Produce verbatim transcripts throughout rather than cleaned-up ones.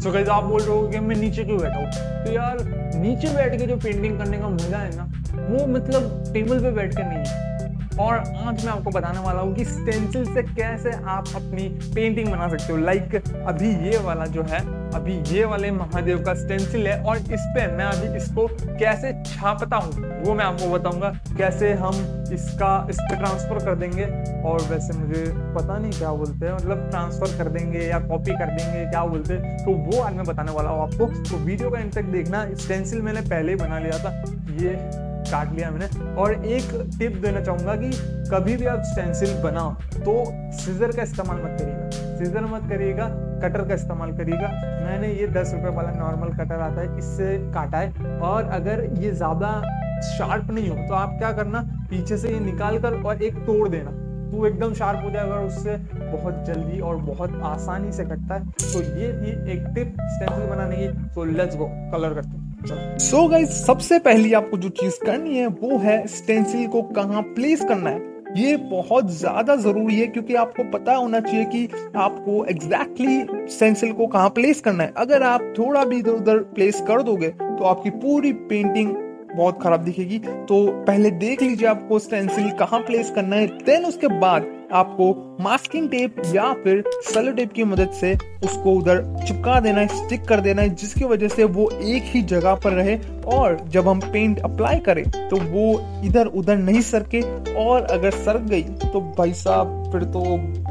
तो गाइस आप बोल रहे हो कि मैं नीचे क्यों बैठा हूँ, तो यार नीचे बैठ के जो पेंटिंग करने का मजा है ना, वो मतलब टेबल पे बैठ के नहीं है। और आज मैं आपको बताने वाला हूँ कि स्टेंसिल से कैसे आप अपनी पेंटिंग बना सकते हो। लाइक अभी ये वाला जो है, अभी ये वाले महादेव का स्टेंसिल है और इस पे मैं अभी इसको कैसे छापता हूँ वो मैं आपको बताऊंगा, कैसे हम इसका इस पे ट्रांसफर कर देंगे। और वैसे मुझे पता नहीं क्या बोलते हैं, मतलब ट्रांसफर कर देंगे या कॉपी कर देंगे, क्या बोलते हैं, तो वो आज मैं बताने वाला हूँ आपको। तो वीडियो का एंड तक देखना। स्टेंसिल मैंने पहले ही बना लिया था, ये काट लिया मैंने। और एक टिप देना चाहूंगा कि कभी भी आप स्टेंसिल बनाओ तो सीजर का इस्तेमाल मत करिएगा, सीजर मत करिएगा, कटर का इस्तेमाल करिएगा। मैंने ये दस रुपए वाला नॉर्मल कटर आता है, इससे काटा है। और अगर ये ज्यादा शार्प नहीं हो तो आप क्या करना, पीछे से ये निकाल कर और एक तोड़ देना, तो एकदम शार्प हो जाएगा। उससे बहुत जल्दी और बहुत आसानी से कटता है। तो ये थी एक टिप स्टेंसिल बनाने की। तो लेट्स गो, कलर करते हैं। सो गाइस, सबसे पहली आपको जो चीज करनी है वो है स्टेंसिल को कहाँ प्लेस करना है। ये बहुत ज्यादा जरूरी है क्योंकि आपको पता होना चाहिए कि आपको एग्जैक्टली exactly स्टेंसिल को कहाँ प्लेस करना है। अगर आप थोड़ा भी इधर उधर प्लेस कर दोगे तो आपकी पूरी पेंटिंग बहुत खराब दिखेगी। तो पहले देख लीजिए आपको स्टेंसिल कहाँ प्लेस करना है, देन उसके बाद आपको मास्किंग टेप या फिर सेलो टेप की मदद से उसको उधर चिपका देना है, स्टिक कर देना है, जिसकी वजह से वो एक ही जगह पर रहे और जब हम पेंट अप्लाई करें तो वो इधर उधर नहीं सरके। और अगर सरक गई तो भाई साहब फिर तो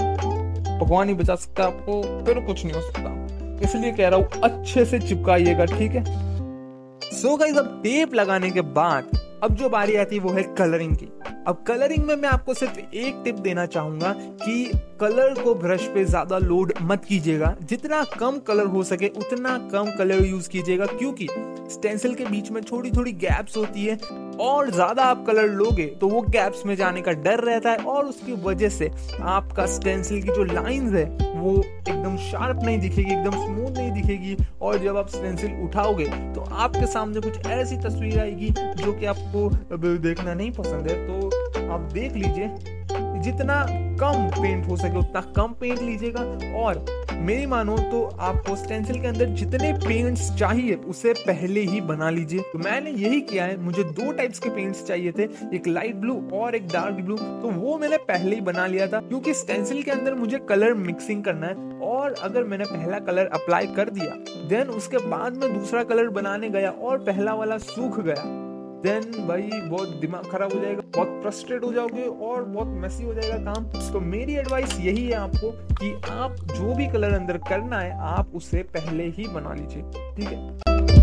भगवान ही बचा सकता है आपको, फिर कुछ नहीं हो सकता। इसलिए कह रहा हूँ अच्छे से चिपकाइएगा, ठीक है। सो गाइस, अब टेप लगाने के बाद अब जो बारी आती है वो है कलरिंग की। अब कलरिंग में मैं आपको सिर्फ एक टिप देना चाहूंगा कि कलर को ब्रश पे ज्यादा लोड मत कीजिएगा। जितना कम कलर हो सके उतना कम कलर यूज कीजिएगा, क्योंकि स्टेंसिल के बीच में थोड़ी थोड़ी गैप्स होती है और ज्यादा आप कलर लोगे तो वो गैप्स में जाने का डर रहता है और उसकी वजह से आपका स्टेंसिल की जो लाइंस है वो एकदम शार्प नहीं दिखेगी, एकदम स्मूथ नहीं दिखेगी। और जब आप स्टेंसिल उठाओगे तो आपके सामने कुछ ऐसी तस्वीर आएगी जो कि आपको देखना नहीं पसंद है। तो आप देख लीजिए, जितना कम पेंट हो सके उतना कम पेंट लीजिएगा। और मेरी मानो तो आपको स्टेंसिल के अंदर जितने पेंट्स चाहिए उसे पहले ही बना लीजिए। तो मैंने यही किया है। मुझे दो टाइप्स के पेंट्स चाहिए थे, एक लाइट ब्लू और एक डार्क ब्लू, तो वो मैंने पहले ही बना लिया था क्योंकि स्टेंसिल के अंदर मुझे कलर मिक्सिंग करना है। और अगर मैंने पहला कलर अप्लाई कर दिया, देन उसके बाद में दूसरा कलर बनाने गया और पहला वाला सूख गया, देन भाई बहुत दिमाग खराब हो जाएगा, बहुत फ्रस्ट्रेट हो जाओगे और बहुत मेसी हो जाएगा काम। तो मेरी एडवाइस यही है आपको कि आप जो भी कलर अंदर करना है आप उसे पहले ही बना लीजिए, ठीक है।